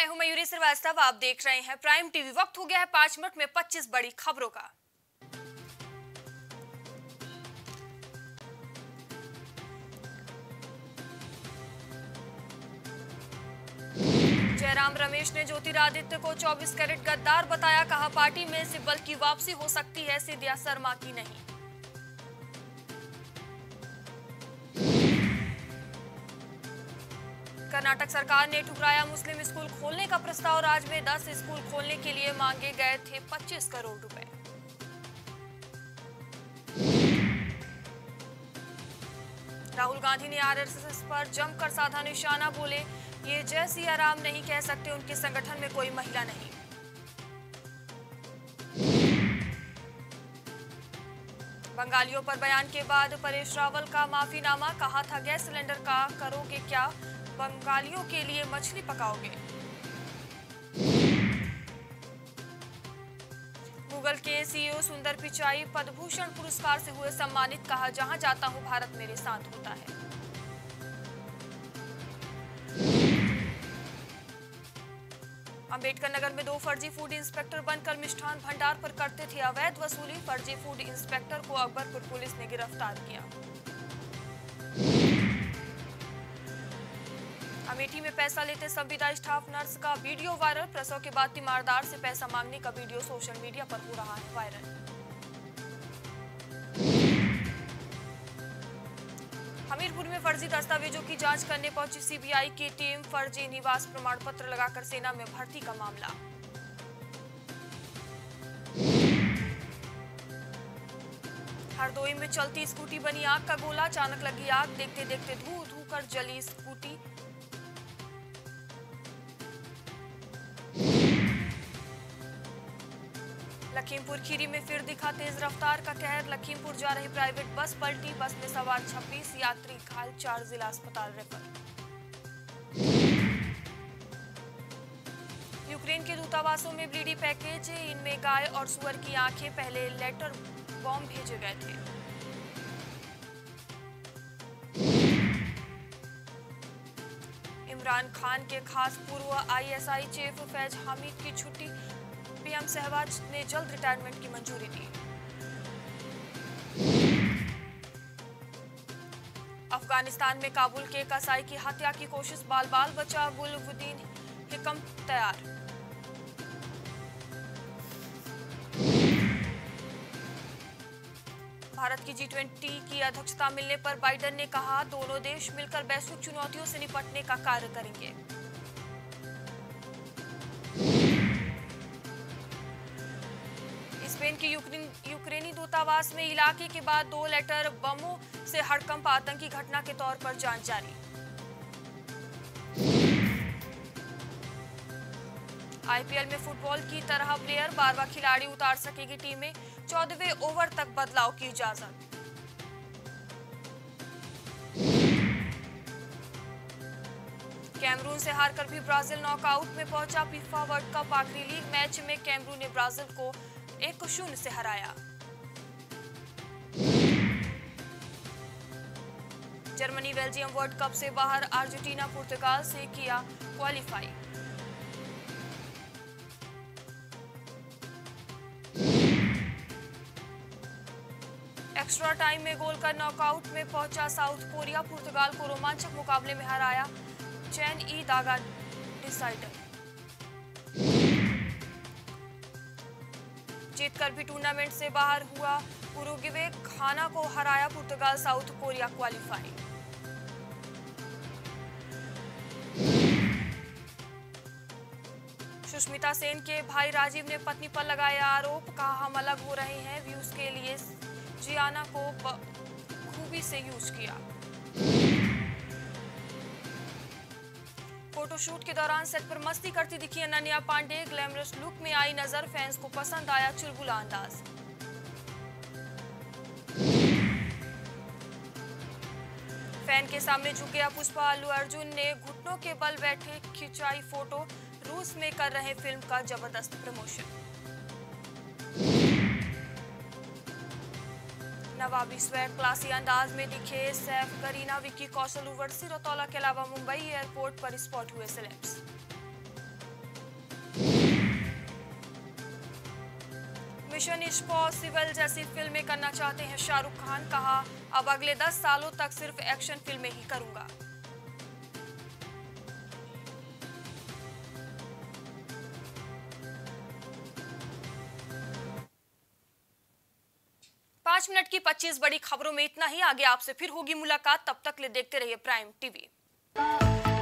मैं हूं मयूरी श्रीवास्तव। आप देख रहे हैं प्राइम टीवी। वक्त हो गया है 5 मिनट में 25 बड़ी खबरों का। जयराम रमेश ने ज्योतिरादित्य को 24 कैरेट गद्दार बताया। कहा पार्टी में सिब्बल की वापसी हो सकती है, सिद्धिया शर्मा की नहीं। कर्नाटक सरकार ने ठुकराया मुस्लिम स्कूल खोलने का प्रस्ताव। राज्य में 10 स्कूल खोलने के लिए मांगे गए थे 25 करोड़ रुपए। राहुल गांधी ने आरएसएस पर जमकर साधा निशाना। बोले ये जय सिया राम नहीं कह सकते, उनके संगठन में कोई महिला नहीं। बंगालियों पर बयान के बाद परेश रावल का माफीनामा। कहा था गैस सिलेंडर का करोगे क्या, बंगालियों के लिए मछली पकाओगे। गूगल के सीईओ सुंदर पिचाई पद्मभूषण पुरस्कार से हुए सम्मानित। कहा जहां जाता हूं भारत मेरे साथ होता है। अंबेडकर नगर में 2 फर्जी फूड इंस्पेक्टर बनकर मिष्ठान भंडार पर करते थे अवैध वसूली। फर्जी फूड इंस्पेक्टर को अकबरपुर पुलिस ने गिरफ्तार किया। अमेठी में पैसा लेते संविदा स्टाफ नर्स का वीडियो वायरल। प्रसव के बाद तीमारदार से पैसा मांगने का वीडियो सोशल मीडिया पर हो रहा है वायरल। हमीरपुर में फर्जी दस्तावेजों की जांच करने पहुंची सीबीआई की टीम। फर्जी निवास प्रमाण पत्र लगाकर सेना में भर्ती का मामला। हरदोई में चलती स्कूटी बनी आग का गोला। अचानक लगी आग, देखते देखते धू धू कर जली स्कूटी। लखीमपुर खीरी में फिर दिखा तेज रफ्तार का कहर। लखीमपुर जा रही प्राइवेट बस पलटी। बस में सवार 26 यात्री घायल, 4 जिला अस्पताल रेफर। यूक्रेन के दूतावासों में ब्लीडी पैकेज, इनमें गाय और सुअर की आंखें। पहले लेटर बॉम्ब भेजे गए थे। इमरान खान के खास पूर्व आईएसआई चीफ फैज हामिद की छुट्टी। पीएम सहवाज ने जल्द रिटायरमेंट की मंजूरी दी। अफगानिस्तान में काबुल के कसाई की हत्या की कोशिश। बाल बाल बचा गुलवुद्दीन हिकम तैयार। भारत की G20 की अध्यक्षता मिलने पर बाइडेन ने कहा दोनों देश मिलकर वैश्विक चुनौतियों से निपटने का कार्य करेंगे। स्पेन के यूक्रेनी दूतावास में इलाके के बाद 2 लेटर बमों से हड़कंप। आतंकी घटना के तौर पर जांच जारी। आईपीएल में फुटबॉल की तरह प्लेयर 12वां खिलाड़ी उतार सकेगी टीमें। 14वें ओवर तक बदलाव की इजाजत। कैमरून से हारकर भी ब्राजील नॉकआउट में पहुंचा। फीफा वर्ल्ड कप आखिरी लीग मैच में कैमरून ने ब्राजील को 1-0 से हराया। जर्मनी बेल्जियम वर्ल्ड कप से बाहर। अर्जेंटीना पुर्तगाल से किया क्वालिफाई। एक्स्ट्रा टाइम में गोल कर नॉकआउट में पहुंचा साउथ कोरिया। पुर्तगाल को रोमांचक मुकाबले में हराया चैन ई दागा डिसाइडर। जीतकर भी टूर्नामेंट से बाहर हुआ उरुग्वे। घाना को हराया पुर्तगाल। South Korea qualify. Sushmita Sen के भाई राजीव ने पत्नी पर लगाया आरोप। कहा हम अलग हो रहे हैं, व्यूज के लिए जियाना को खूबी से यूज किया। फोटोशूट के दौरान सेट पर मस्ती करती दिखी अनन्या पांडे। ग्लैमरस लुक में आई नजर। फैंस को पसंद आया चुलबुला अंदाज। फैन के सामने झुक गया पुष्पा। अल्लू अर्जुन ने घुटनों के बल बैठे खिंचाई फोटो। रूस में कर रहे फिल्म का जबरदस्त प्रमोशन। नवाबी स्वैग क्लासी अंदाज में दिखे सैफ, करीना, विक्की कौशल, उर्वशी रौतेला के अलावा मुंबई एयरपोर्ट पर स्पॉट हुए सेलेब्स। मिशन इम्पॉसिबल जैसी फिल्में करना चाहते हैं शाहरुख खान। कहा, अब अगले 10 सालों तक सिर्फ एक्शन फिल्में ही करूंगा। 5 मिनट की 25 बड़ी खबरों में इतना ही। आगे आपसे फिर होगी मुलाकात, तब तक ले देखते रहिए प्राइम टीवी।